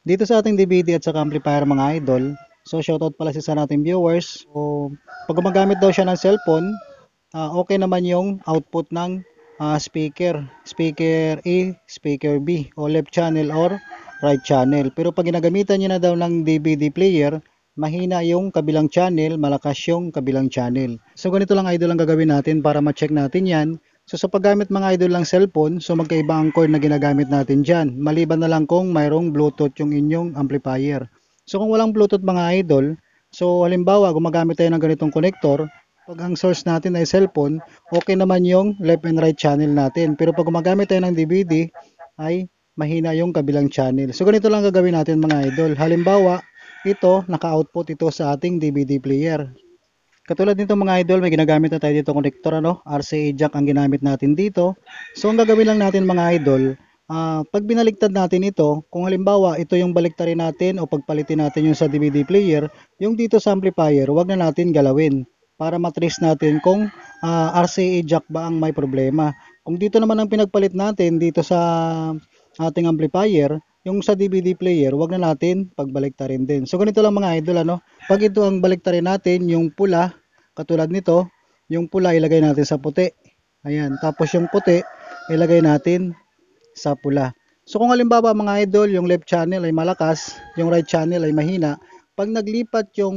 Dito sa ating DVD at saka amplifier mga idol, so shoutout pala sa nating viewers. So, pag gumagamit daw siya ng cellphone, okay naman yung output ng speaker. Speaker A, speaker B, o left channel or right channel. Pero pag ginagamitan niya na daw ng DVD player, mahina yung kabilang channel, malakas yung kabilang channel. So ganito lang idol ang gagawin natin para ma-check natin yan. So sa paggamit mga idol ng cellphone, so magkaiba ang cord na ginagamit natin dyan. Maliban na lang kung mayroong Bluetooth yung inyong amplifier. So kung walang Bluetooth mga idol, so halimbawa gumagamit tayo ng ganitong connector, pag ang source natin ay cellphone, okay naman yung left and right channel natin. Pero pag gumagamit tayo ng DVD, ay mahina yung kabilang channel. So ganito lang gagawin natin mga idol. Halimbawa, ito, naka-output ito sa ating DVD player. Katulad nito mga idol, may ginagamit na tayo dito connector, RCA jack ang ginamit natin dito. So ang gagawin lang natin mga idol, pag binaligtad natin ito, kung halimbawa ito yung baliktarin natin o pagpalitin natin yung sa DVD player, yung dito sa amplifier, wag na natin galawin para matrace natin kung RCA jack ba ang may problema. Kung dito naman ang pinagpalit natin dito sa ating amplifier, yung sa DVD player, wag na natin pagbaliktarin din. So ganito lang mga idol, pag ito ang baliktarin natin, yung pula, katulad nito, yung pula ilagay natin sa puti. Ayan, tapos yung puti ilagay natin sa pula. So kung halimbawa mga idol, yung left channel ay malakas, yung right channel ay mahina, pag naglipat yung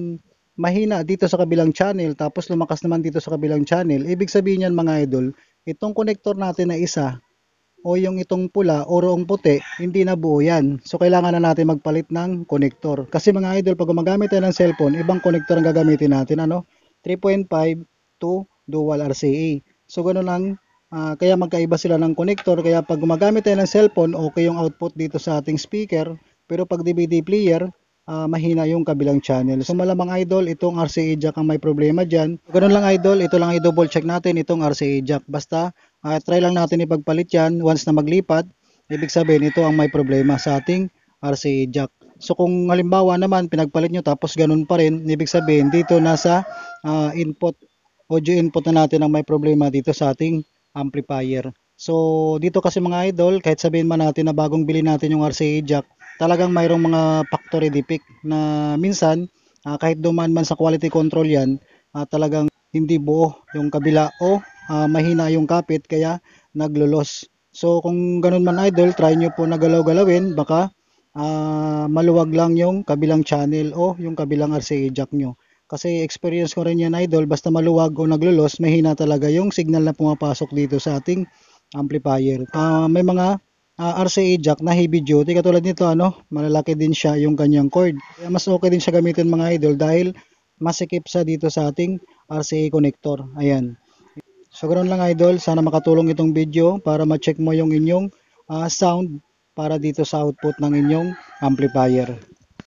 mahina dito sa kabilang channel, tapos lumakas naman dito sa kabilang channel, ibig sabihin yan mga idol, itong connector natin na isa, o yung itong pula o roong puti, hindi na buo yan. So kailangan na natin magpalit ng connector. Kasi mga idol, pag gumagamit tayo ng cellphone, ibang connector ang gagamitin natin, 3.5 to dual RCA. So ganoon lang, kaya magkaiba sila ng connector. Kaya pag gumagamit tayo ng cellphone, okay yung output dito sa ating speaker. Pero pag DVD player, mahina yung kabilang channel. So malamang idol, itong RCA jack ang may problema dyan. Ganun lang idol, ito lang i-double check natin itong RCA jack. Basta try lang natin ipagpalit yan once na maglipat. Ibig sabihin ito ang may problema sa ating RCA jack. So kung halimbawa naman pinagpalit nyo tapos ganun pa rin, ibig sabihin dito nasa input, audio input na natin ang may problema dito sa ating amplifier. So dito kasi mga idol, kahit sabihin man natin na bagong bili natin yung RCA jack, talagang mayroong mga factory defect na minsan kahit dumaan man sa quality control yan, talagang hindi buo yung kabila o mahina yung kapit kaya naglulos. So kung ganun man idol, try nyo po na galaw-galawin, baka maluwag lang yung kabilang channel o yung kabilang RCA jack nyo. Kasi experience ko rin yan idol, basta maluwag o naglulos, mahina talaga yung signal na pumapasok dito sa ating amplifier. May mga RCA jack na heavy duty katulad nito, malalaki din siya yung kanyang cord. Kaya mas okay din siya gamitin mga idol dahil masikip sa dito sa ating RCA connector. Ayan. So ganoon lang idol, sana makatulong itong video para ma-check mo yung inyong sound para dito sa output ng inyong amplifier.